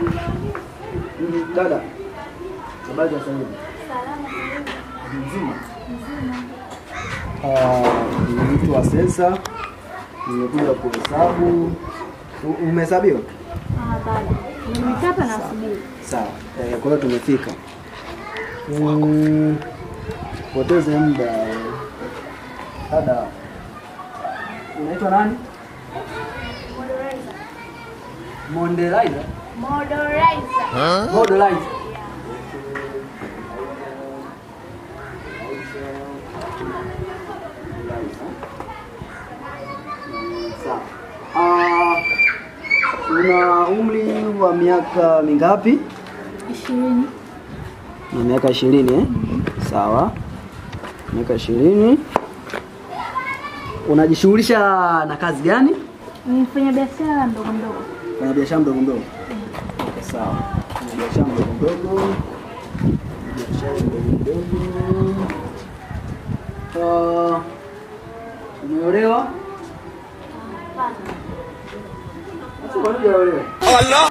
Dada. Habari za sasa? Salama. Nzima. Ni mtu wa sensa. Nimekuja kuhesabu. Umehesabiwa? Bado. Nimekapa na subiri. Sawa. Kwa hiyo tumefika. Poteze muda. Dada. Unaitwa nani? Modelizer. Modelizer. Modelizer. Una umri wa miaka mingapi? 20. Na miaka 20 Sawa. Miaka 20. Unajishughulisha na kazi gani? Nifanya biashara ndogo ndogo. Fanya biashara ndogo ndogo. Sawa. Fanya biashara ndogo ndogo. Biashara ndogo ndogo. Umeolewa? Allah.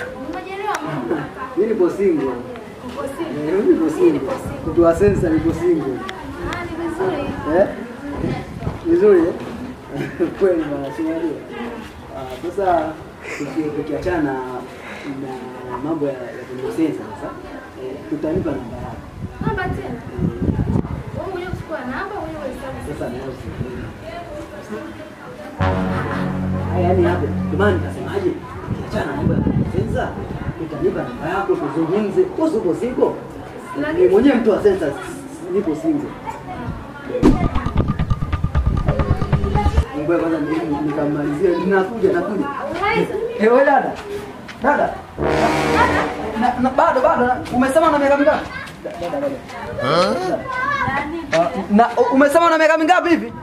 Mimi nipo single. Uko single? Mimi nipo single. Kutoa sensa nipo single. Ni vizuri. Vizuri kweli bwana, si unajua. Sasa tukiachana na mambo ya sensa sasa, tutanipa namba yako. Namba tena. Wewe unataka kuchukua namba au wewe hesabu? Sasa nayo yaani hapo jamani, nasemaje? Kiachana mambo ya sensa, tutanipa namba yako tuzungumze. Usipo single. Mimi mwenyewe mtu wa sensa nipo single. Ngoja kwanza nikamalizie. Nakuja. Wewe dada. Na bado. Umesema na miaka mingapi? Dada. Na umesema na miaka mingapi hivi?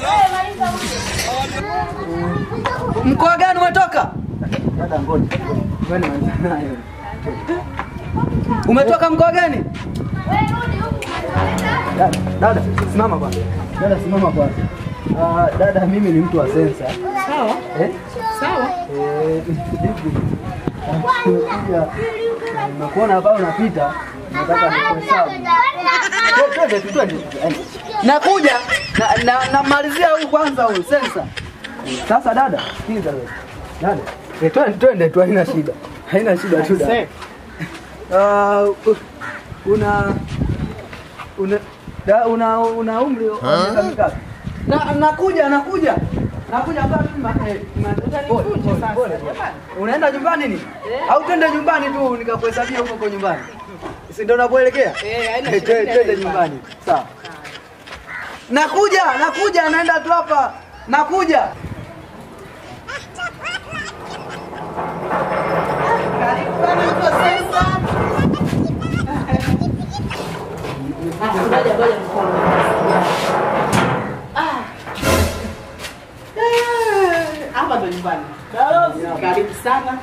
Mkoa gani umetoka? Dada ngoja. Wewe ni nayo. Umetoka mkoa gani? Wewe rudi huko. Dada, simama kwanza. Dada, mimi ni mtu wa sensa. Sawa. Sawa. Nakuona hapa unapita, nataka nikuhesabu. Twende. Nakuja namalizia huu kwanza huu sensa. Sasa dada, sikiza wewe. Dada, twende tu, haina shida. Haina shida tu dada. Una umri wa miaka mingapi? Nakuja hapa unaenda nyumbani ni? Au twende nyumbani tu nikakuhesabia huko nyumbani? Si ndio unapoelekea? Twende nyumbani. Sawa. Nakuja, naenda tu hapa. Nakuja. Karibu sana mtu sasa. Ngoja mkono. Hapa ndo nyumbani. Karibu sana.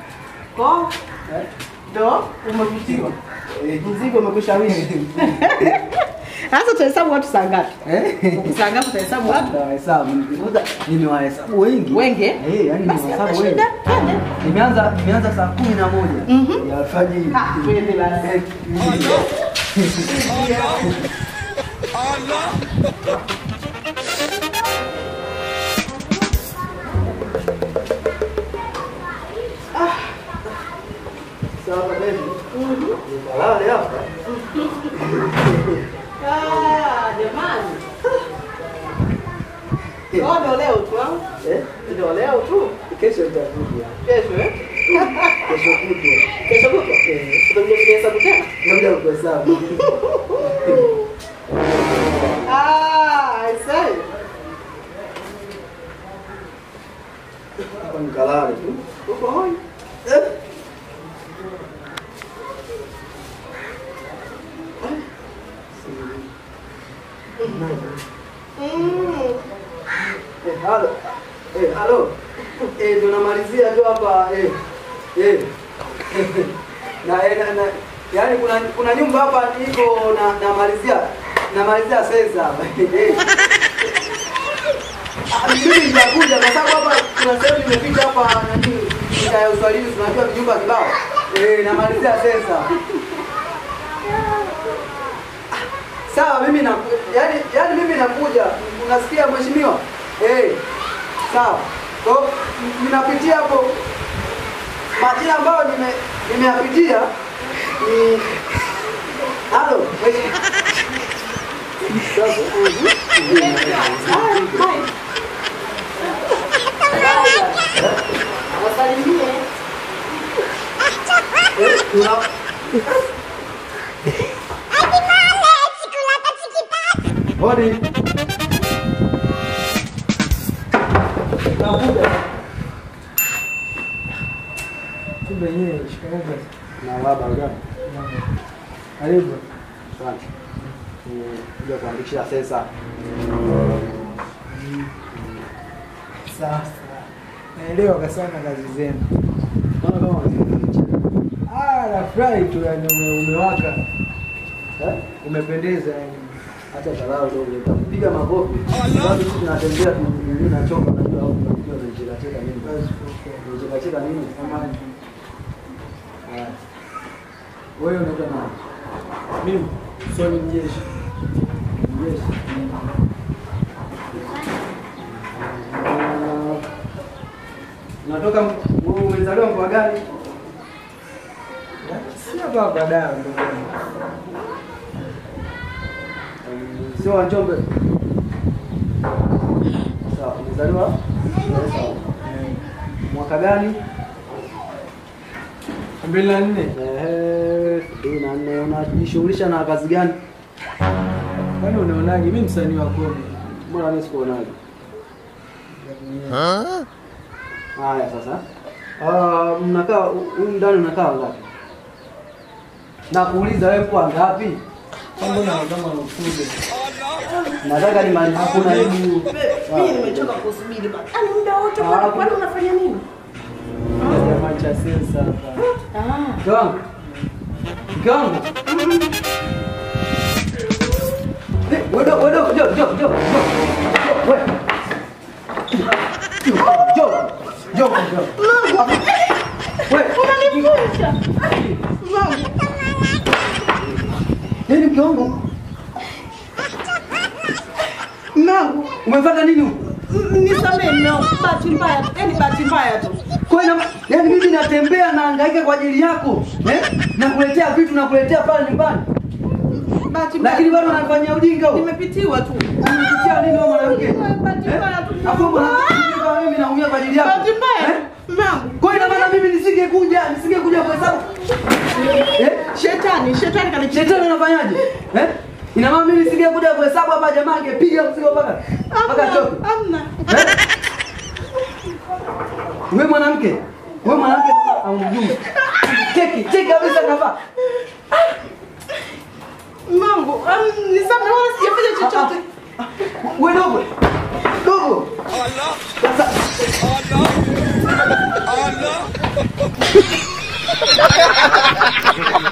Ndo umevutiwa. Mzigo umekwisha wingi. Sasa tuhesabu watu saa ngapi? Saa ngapi tuhesabu watu? Hesabu. Nimewahesabu wengi. Wengi? Yani nimewahesabu wengi. Nimeanza saa 11 ya alfajiri. Twende basi. Allah. Sawa baby. Halali hapa. Jamani. Ndio leo tu au? Ndio leo tu. Kesho nitakuja. Kesho Kesho kutwa. Tutakuja kuhesabu tena. Nakuja kuhesabu. I say. Kwa nikalale tu. Uko hoi? Halo. Tunamalizia tu hapa yaani kuna nyumba hapa iko namalizia sensa hapa. Mimi nitakuja kwa sababu hapa kuna sehemu nimepita hapa nani ya uswahili tunajua vijumba kibao. Namalizia sensa. Sawa mimi na yani mimi nakuja. Unasikia mheshimiwa? Sawa. Kwa ninapitia hapo majina ambayo nimeyapitia ni halo. Wasalimie. Hodi. Nakuja. Kumbe yeye shikamoo basi. Na baba gani? Karibu. Asante. Kuja kuandikisha sensa. Sasa. Naelewa kasana kazi zenu. Nafurahi tu yani umewaka. Umependeza yani. Acha kalao ndio utapiga makofi. Sababu sisi tunatembea mimi nachoka najua au tunajua tunacheka nini. Tunacheka nini? Samahani. Wewe unaitwa nani? Mimi Soni Mjeshi. Mjeshi. Unatoka umezaliwa mkoa gani? Sio baba dawa ndugu yangu. Sio wa Njombe. Sawa, umezaliwa? Mwaka gani? 2004. 2004. Unajishughulisha na kazi gani? Kwani unaonaje mimi msanii wa kodi? Mbona mimi sikuonaje? Haya sasa. Mnakaa huko ndani unakaa ngapi? Na kuuliza wewe kwa ngapi? Mbona kama unakuja? Nataka nimalize kuna Mimi nimechoka kusubiri bana. Yaani muda wote kwani unafanya nini? Jamaa cha sensa hapa. Gangu. Gangu. Wewe jo. Wewe. Jo. Wewe Unanivunja. nini mkongo? Mangu, Umepata nini huko? nisamee mmeo, bahati mbaya, yani bahati mbaya tu. Kwa hiyo yani mimi natembea na hangaika kwa ajili yako, nakuletea vitu nakuletea pale nyumbani. Bahati mbaya. Lakini bado unafanyia ujinga huo. Nimepitiwa tu. Umepitia nini wewe mwanamke? Bahati mbaya tu. Hapo mwanamke kama mimi naumia kwa ajili yako. Bahati mbaya. Mangu. Kwa hiyo maana mimi nisingekuja kwa sababu Shetani kanicheza. Shetani unafanyaje? Ina maana mimi nisingekuja kwa hesabu hapa jamaa angepiga mzigo mpaka choke. Hamna. Wewe mwanamke au mjumbe. Cheki kabisa kavaa. Mangu, nisamee wala sijafanya chochote. Wewe dogo. Sasa Allah.